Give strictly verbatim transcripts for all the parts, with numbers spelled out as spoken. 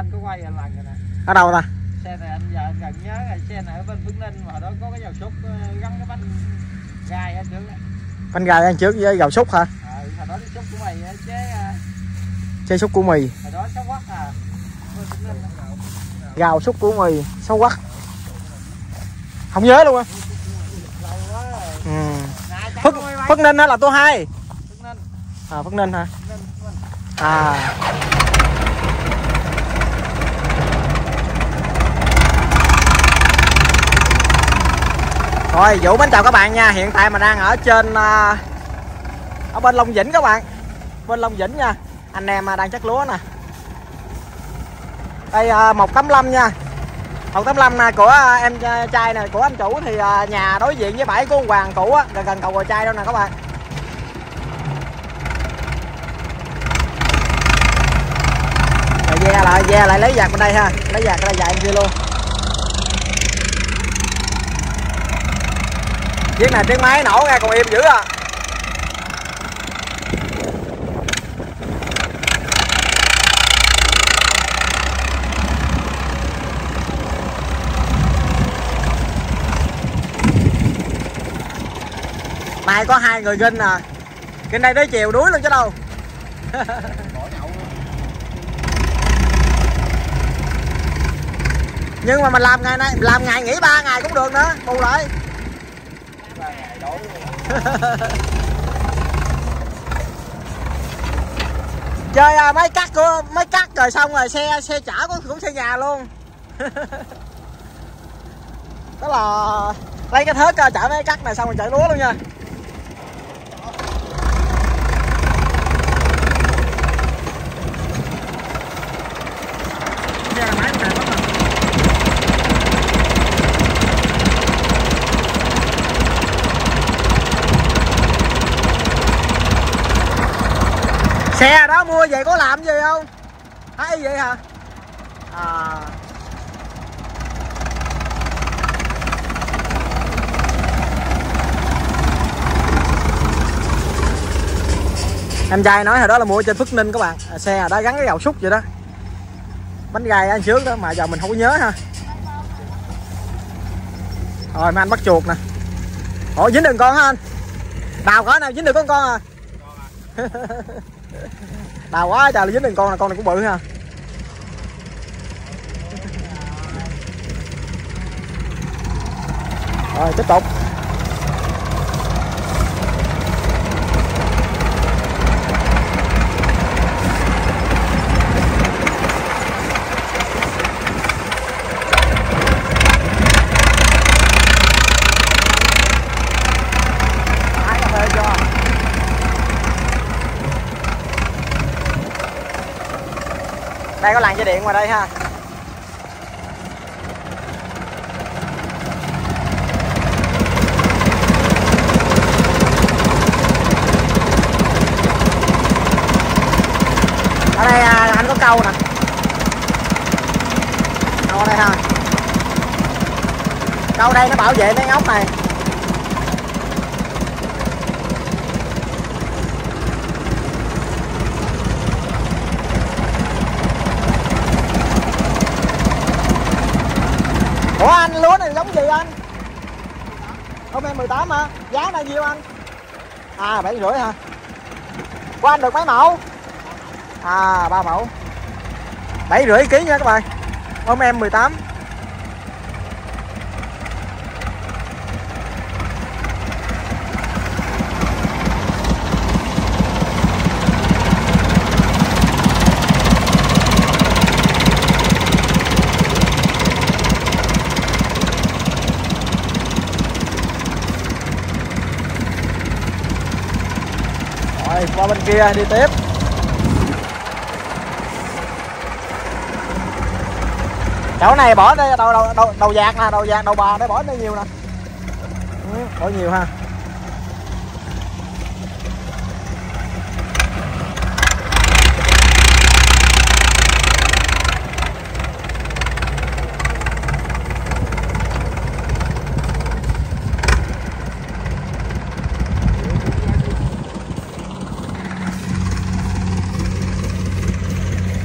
anh có quay lần rồi nè. Ở đâu ta? Xe này anh giờ anh gần nhớ là xe này ở bên Vĩnh Ninh mà đó có cái dầu súc gắn cái bánh gai ở trước đó. Bánh gai ăn trước với gạo súc hả? Ờ, hồi đó cái súc của mày chế chế súc của mì. Hồi đó sáu quắc à. Gạo súc của mì sáu quắc. Không nhớ luôn á. Ừ. Phước, Phước Ninh đó là tô hai. Phước Ninh. À Phước Ninh hả? À. Rồi Vũ mến chào các bạn nha. Hiện tại mà đang ở trên uh, ở bên Long Vĩnh các bạn. Bên Long Vĩnh nha. Anh em đang chắc lúa nè. Đây uh, một tám lăm nha. một tám lăm này của uh, em trai này, của anh chủ thì uh, nhà đối diện với bãi của ông Hoàng cũ á, gần gần cầu Gò Trai đâu nè các bạn. Rồi ve lại, ve lại lấy vạc bên đây ha. Lấy vạc ra dài bên kia luôn. Chiếc này tiếng máy nổ ra còn im dữ à. Nay có hai người ginh à. Ginh đây tới chiều đuối luôn chứ đâu. Nhưng mà mình làm ngày nay, làm ngày nghỉ ba ngày cũng được nữa, bù lại. Chơi à, máy cắt của máy cắt rồi xong rồi xe xe chở của cũng xe nhà luôn. Đó là lấy cái thớt chở máy cắt này xong rồi chạy lúa luôn nha. Xe đó mua về có làm gì không? Thấy vậy hả? À. Em trai nói hồi đó là mua trên Phước Ninh các bạn. À, xe ở đó gắn cái gạo súc vậy đó. Bánh gai ăn trước đó mà giờ mình không có nhớ ha. Rồi mấy anh bắt chuột nè. Ủa dính được con hả anh? Đào có nào dính được con con à? Đào quá trời là dính đường con này, con này cũng bự ha. Rồi tiếp tục. Đây có làn dây điện ngoài đây ha. Ở đây à, anh có câu nè. Câu ở đây ha. Câu đây nó bảo vệ mấy ốc này. Ủa anh lúa này giống gì anh? Hôm em mười tám hả? Giá bao nhiêu anh? À bảy rưỡi hả? Của anh được mấy mẫu? À ba mẫu. bảy rưỡi ký nha các bạn. Hôm em mười tám. Qua bên kia đi tiếp. Chỗ này bỏ đây đầu đầu đầu, đầu vạc nè, đầu vạc đầu bò để bỏ đây nhiều nè. Ừ, bỏ nhiều ha.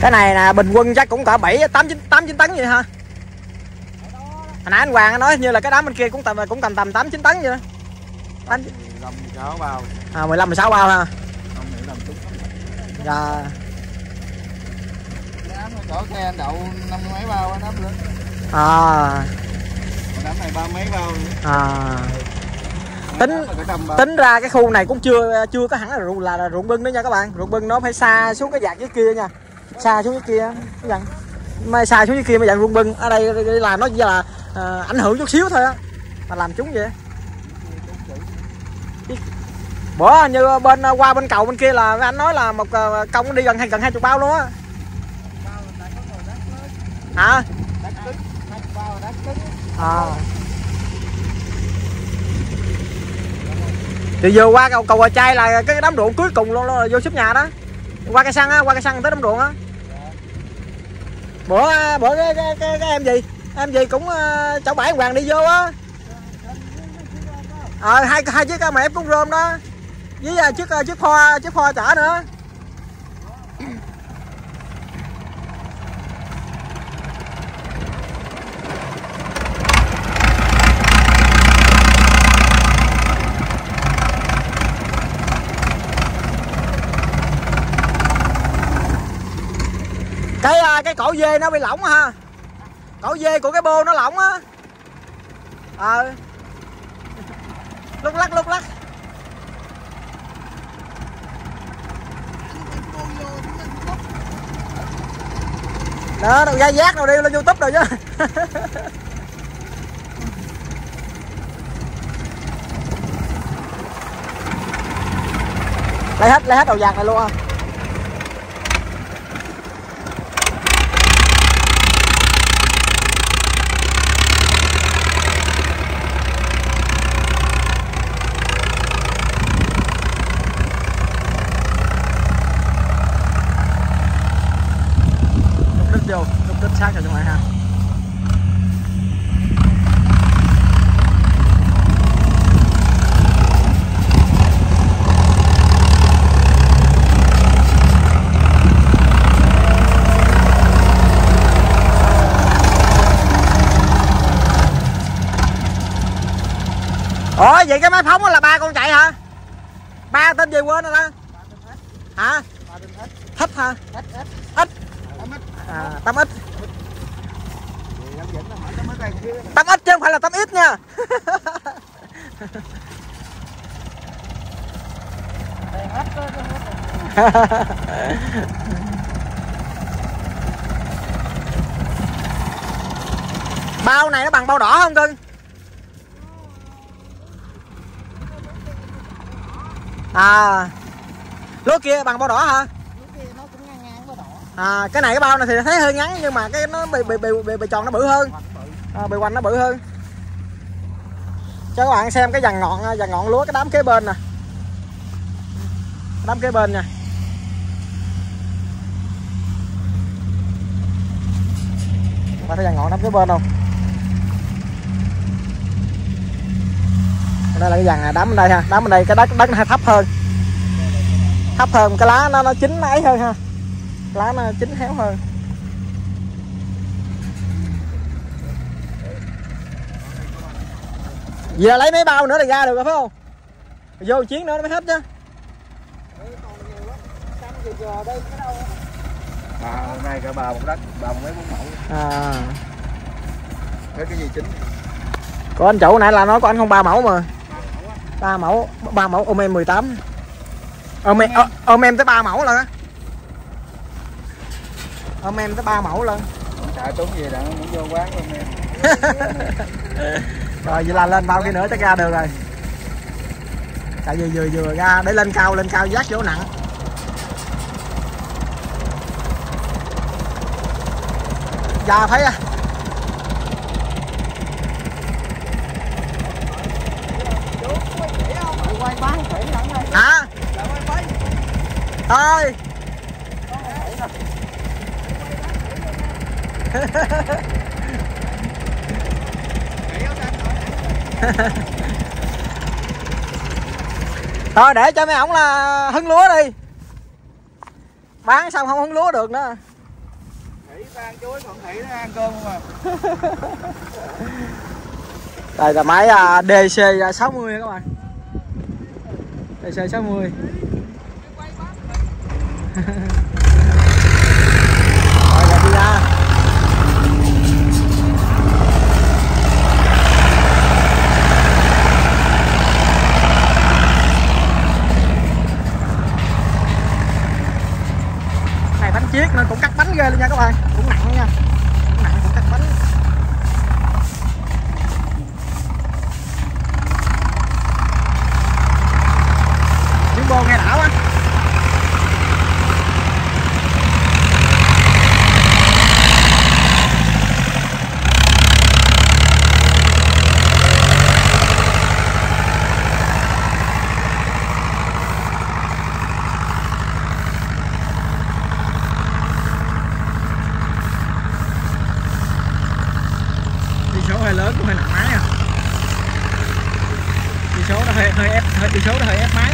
Cái này là bình quân chắc cũng cỡ bảy tám chín tám chín tấn vậy ha. Hồi nãy anh Hoàng nói như là cái đám bên kia cũng tầm cũng tầm tầm tám chín tấn vậy đó. mười lăm mười sáu bao. À mười lăm mười sáu bao ha. Dạ. Cái đám chỗ xe anh đậu năm mấy bao nó lên. À. Cái đám này ba mấy bao. À. Tính tính ra cái khu này cũng chưa chưa có hẳn là ruộng là, là ruộng bưng nữa nha các bạn. Ruộng bưng nó phải xa xuống cái vạt dưới kia nha. Xa xuống dưới kia dặn. Mai xa xuống dưới kia mới dặn ruộng bưng. Ở đây, đây là nó chỉ là à, ảnh hưởng chút xíu thôi á. Mà làm chúng vậy. Bữa như bên qua bên cầu bên kia là anh nói là một công đi gần hay gần hai chục bao luôn á. Hả? À. Thì vừa qua cầu cầu Hòa Chai là cái đám ruộng cuối cùng luôn, luôn là vô shop nhà đó. Qua cây xăng á, qua cây xăng tới đám ruộng á. Bữa bữa cái cái, cái, cái em gì? Em gì cũng uh, chậu bãi Hoàng đi vô á. Ờ à, hai hai chiếc mà ép cũng rôm đó. Với uh, chiếc uh, chiếc pho chiếc pho chở nữa. Cái cái cổ dê nó bị lỏng ha. Cổ dê của cái bô nó lỏng á. Ờ. Lúc lắc lúc lắc. Đó, đâu ra giác đâu đi lên YouTube rồi chứ. Lấy hết lấy hết đầu vàng này luôn à. Vô, đục đít sát cho chúng mày ha. Ủa vậy cái máy phóng là ba con chạy hả? Ba tên gì quên rồi đó. Hả? Thích hả? Ít. À, tám ít. Tám ít chứ không phải là tám ít nha. Bao này nó bằng bao đỏ không cưng? À, lúa kia bằng bao đỏ hả? À, cái này cái bao này thì thấy hơi ngắn nhưng mà cái nó bề bề bề bề, bề tròn nó bự hơn, à, bề quanh nó bự hơn. Cho các bạn xem cái dàn ngọn dàn ngọn lúa cái đám kế bên nè, đám kế bên nha. Bạn thấy dàn ngọn đám kế bên không? Đây là cái dàn này, đám bên đây ha, đám bên đây cái đất đất nó thấp hơn, thấp hơn cái lá nó nó chín nó ấy hơn ha. Lá nó chín héo hơn. Giờ lấy mấy bao nữa là ra được rồi phải không? Vô chiến nữa nó mới hết chứ. À, nay cả bà một đất, bà một mấy bốn mẫu. À. Thấy cái gì chính? Của anh chủ nãy là nói của anh không ba mẫu mà. ba mẫu, ba mẫu ôm em mười tám. Ôm em ôm em tới ba mẫu lần á. Ôm em tới ba mẫu lần. Chạy trốn gì đặng muốn vô quán ôm em. Rồi vậy là lên bao kia nữa chắc ra được rồi. Tại vì vừa vừa ra để lên cao lên cao vác chỗ nặng. Dạ thấy à. Hả? Thôi. Thôi để cho mấy ổng là hứng lúa đi. Bán xong không hứng lúa được nữa. ăn chuối còn Thị nó ăn cơm không à. Đây là máy đê xê sáu mươi các bạn. đê xê sáu mươi. Rồi giờ đi ra. Này bánh chiết nên cũng cắt bánh ghê luôn nha các bạn, cũng nặng nha, cũng nặng cũng cắt bánh. Tiếng bô nghe đã quá. Số hơi lớn cũng hơi nặng máy à. Đi số nó hơi hơi ép, hơi đi số nó hơi ép máy.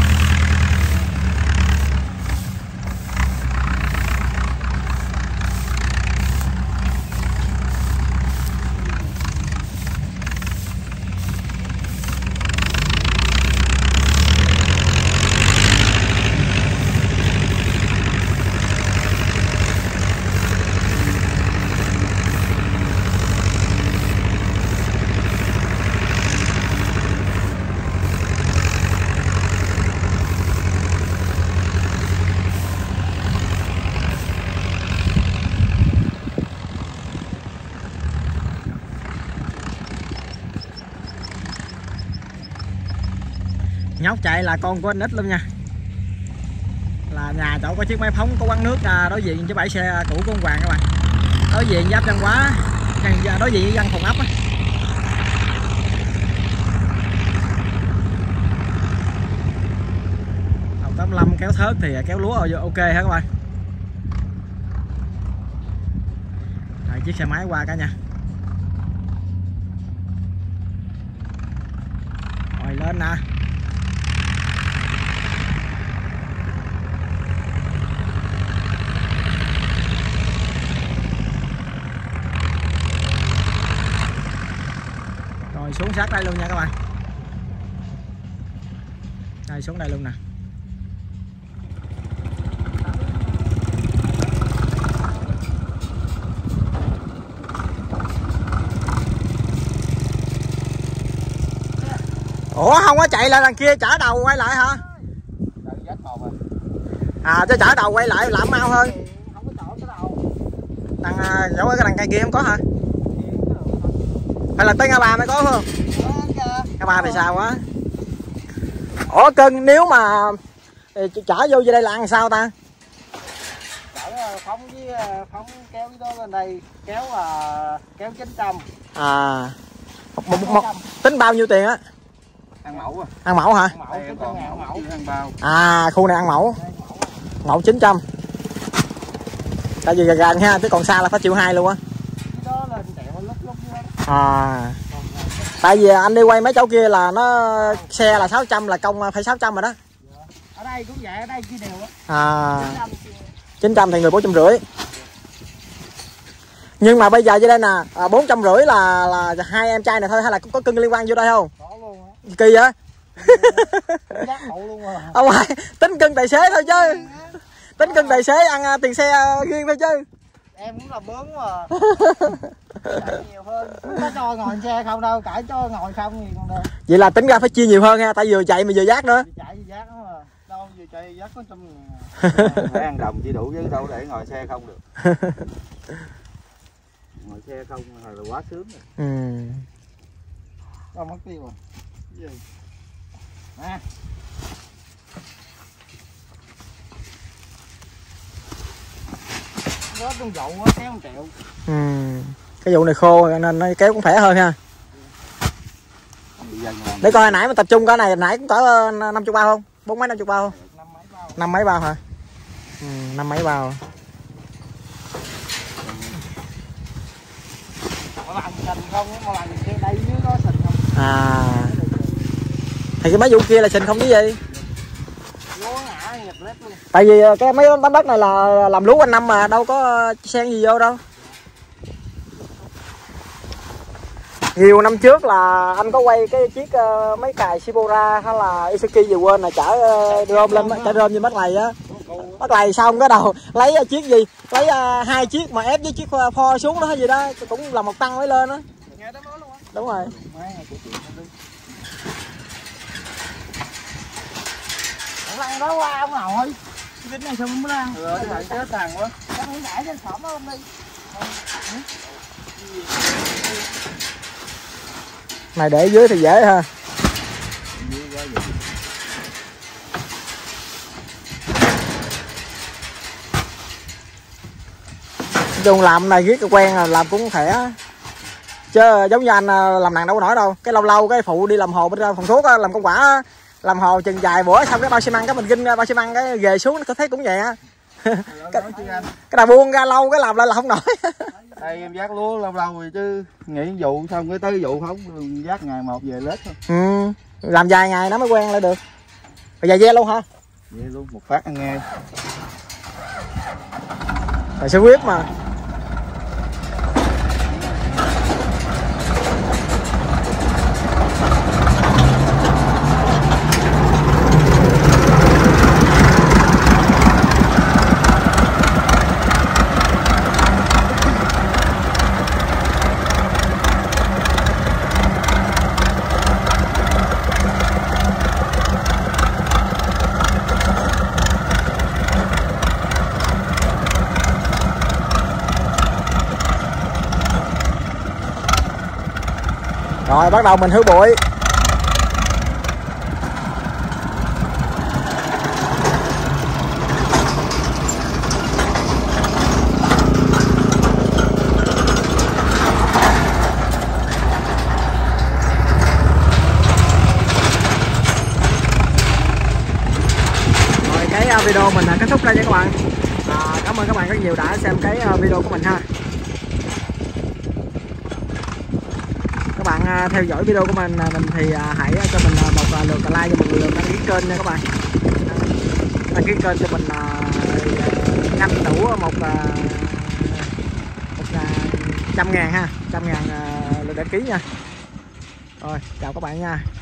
Nhóc chạy là con của anh Ít luôn nha. Là nhà chỗ có chiếc máy phóng có quán nước đối diện với bãi xe cũ của ông Hoàng các bạn. Đối diện giáp Văn Hóa, đối diện với văn phòng ấp á. Đầu tám mươi lăm kéo thớt thì kéo lúa ok hả các bạn. Rồi, chiếc xe máy qua cả nha. Rồi lên nè. Rồi xuống sát đây luôn nha các bạn. Đây xuống đây luôn nè. Ủa không có chạy lại đằng kia chở đầu quay lại hả? À cho chở đầu quay lại làm mau hơn. Không có chỗ cái đầu. Đằng chỗ cái đằng cây kia không có hả? Hay là tới ngã ba mới có không? Ngã ba thì sao quá. Ủa cưng nếu mà chở vô dưới đây là ăn sao ta? Chở phóng với phóng kéo cái đó lên đây kéo là kéo chín trăm. À một, một, một, tính bao nhiêu tiền á? Ăn mẫu à. Ăn mẫu hả? Ăn mẫu, chín trăm ngàn mẫu. Ăn bao. À khu này ăn mẫu. Mẫu chín trăm. Tại vì gần gần ha, chứ còn xa là phải triệu hai luôn á. À tại vì anh đi quay mấy chỗ kia là nó xe là sáu trăm là công phải sáu trăm rồi đó. Ở đây cũng vậy, ở đây chia đều á. À chín trăm thì người bốn trăm rưỡi. Nhưng mà bây giờ dưới đây nè à, bốn trăm rưỡi là là hai em trai này thôi hay là có cưng liên quan vô đây không? Có luôn á. Kỳ vậy? Giác hậu luôn à. Ông ơi, tính cưng tài xế thôi chứ. Tính cưng tài xế ăn tiền xe riêng thôi chứ. Em cũng là bướng mà. Cãi nhiều hơn. Không có cho ngồi xe không đâu, cãi cho ngồi không thì còn đâu. Vậy là tính ra phải chia nhiều hơn ha, tại vừa chạy mà vừa giác nữa. Vừa chạy vừa giác đó mà. Đâu vừa chạy vừa giác có trăm ngàn. Phải ăn đồng chỉ đủ chứ đâu để ngồi xe không được. Ngồi xe không là quá sướng rồi. Ừ. Đâu mất tiêu rồi. Cái gì? Nè. Đó con dậu á kéo một triệu. Ừ. Cái vụ này khô nên nó kéo cũng khỏe hơn ha. Để coi hồi nãy mà tập trung cái này hồi nãy cũng cỡ năm chục bao không? Bốn mấy năm chục bao không? Năm mấy bao. Năm mấy bao hả? Ừ, năm mấy bao. Mà làm sình không, mà làm kia đây dưới có sình không? À. Thì cái mấy vụ kia là sình không chứ gì? Lúa hả? Tại vì cái mấy tấm đất này là làm lúa quanh năm mà đâu có xen gì vô đâu. Nhiều năm trước là anh có quay cái chiếc uh, mấy cài Shibora hay là Isuki gì quên là chở uh, rơm lên chở rơm như bác này á. Bác này xong cái đầu lấy uh, chiếc gì lấy uh, hai chiếc mà ép với chiếc pho xuống đó hay gì đó cũng là một tăng mới lên á. Đúng rồi. Lăn đó qua ông nội. Cái này sao mới lăn? Ừ, cái này chết thằng quá. Cái này nãy trên xổm không đi. Này để dưới thì dễ ha. Dùng làm này riết quen là làm cũng khỏe. Chứ giống như anh làm nàng đâu có nổi đâu. Cái lâu lâu cái phụ đi làm hồ bên phòng thuốc làm công quả làm hồ chừng vài bữa xong cái bao xi măng cái mình ginh bao xi măng cái ghề xuống nó thấy cũng vậy á. cái, cái nào buông ra lâu cái làm lại là không nổi. Đây em vác lúa lâu lâu rồi chứ nghỉ vụ xong cái tới vụ không vác ngày một về lết thôi. Ừ, làm vài ngày nó mới quen lại được. Rồi dài ve luôn hả? Về luôn một phát ăn nghe. Rồi sẽ quyết mà. Rồi bắt đầu mình hứa bụi. Rồi cái video mình kết thúc đây nha các bạn. À, cảm ơn các bạn rất nhiều đã xem cái video của mình ha. Các bạn theo dõi video của mình mình thì hãy cho mình một lượt like và một lượt đăng ký kênh nha các bạn. Đăng ký kênh cho mình nhanh đủ một, một trăm ngàn ha, trăm ngàn lượt đăng ký nha. Rồi chào các bạn nha.